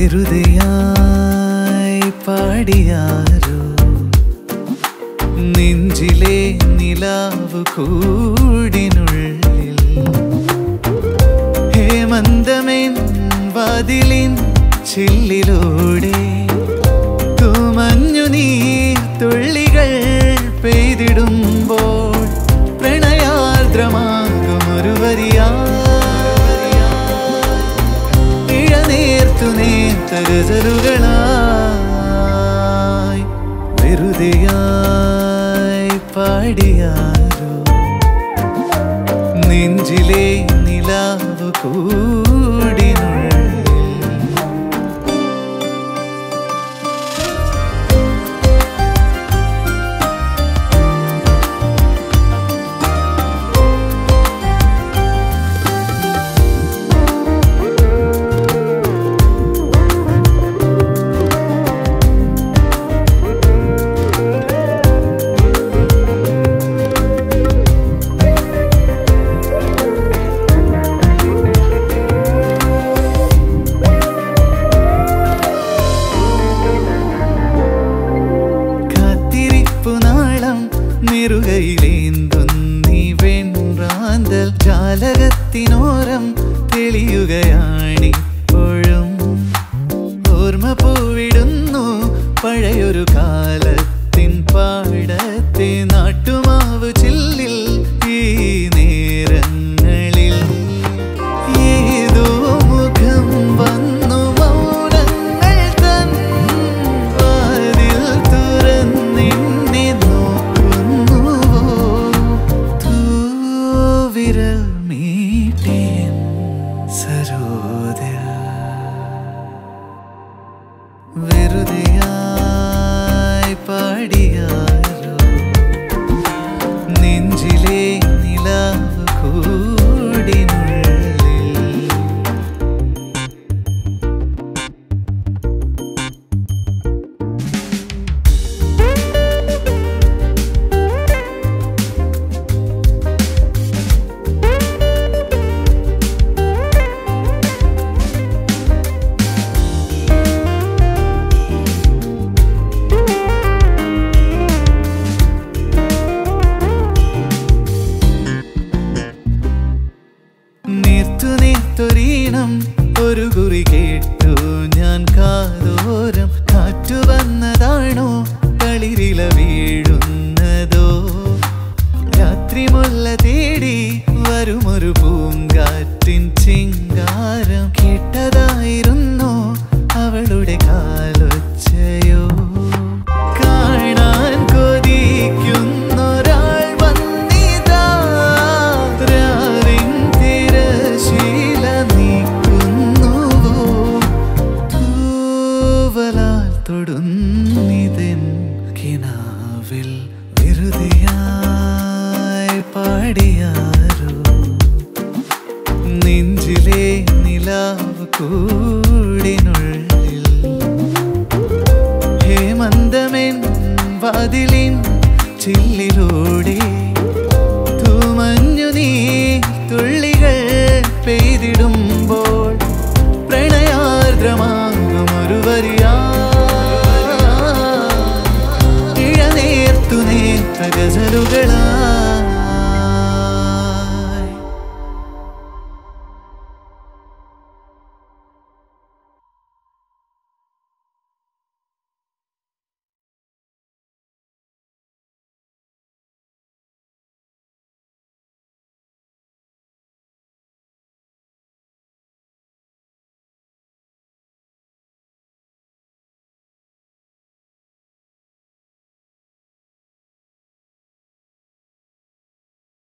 വെറുതെയായി പാടിയാരോ നെഞ്ചിലെ നിലാവ് കൂടിനുള്ളിൽ ഹേമന്തമെൻ വാതിലിൻ ചില്ലിലൂടെ തൂമഞ്ഞു നീർ തുള്ളികൾ പെയ്തിടുമ്പോൾ പ്രണയാർദ്രമാകുമൊരു വരിയാ ഇഴനീർത്തു നേർത്ത ഗസലുകളായി വെറുതെയായി പാടിയാരോ നെഞ്ചിലെ നിലാവ് കൂടിനുള്ളിൽ. നെറുകയിലേന്തുന്നി വെൺറാന്തൽ ജാലകത്തിനോരം തെളിയുകയാണിപ്പോഴും ഓർമ്മ പൂവിടുന്നു പഴയൊരു കാലത്തിൻ പാടത്തെ നാട്ടുമാവ് ചില്ലിൽ ഈ നേരങ്ങളിൽ ഏതോ മുഖം വന്നു മൗനങ്ങൾ തൻ വാതിൽ തുറന്നെന്നെ വിരൽ മീട്ടേൻ സരോദയ വെറുതെയായി പാടിയാരോ നെഞ്ചിലെ നിലാവ് കൂടിനുള്ളിൽ. നീർത്തൊരീണം ഒരു കുറി കേട്ടു ഞാൻ കാതോരം കാറ്റു വന്നതാണോ കളിരില വീഴുന്നതോ രാത്രി മുല്ല തേടി വരുമൊരു പൂങ്കാറ്റിൻ ചിങ്കാരം കേട്ടതായിരുന്നു അവളുടെ കാലൊച്ചയോ കാണാൻ കൊതിക്കുന്നൊരാൾ വന്നിതാ രാവിൻ തിരശീല നീക്കുന്നുവോ തൂവലാൽ തൊടുന്നിതെൻ കിനാവിൽ വെറുതെയായി പാടിയാരോ നെഞ്ചിലെ നിലാവ് കൂടിനുള്ളിൽ ഹേമന്തമെൻ വാതിലിൻ ചില്ലിലൂടെ തൂമഞ്ഞു നീ തുള്ളികൾ പെയ്തിടുമ്പോൾ പ്രണയാർദ്രമാകുമൊരു വരിയാ ഇഴനേർത്തു നേർത്ത ഗസലുകളായി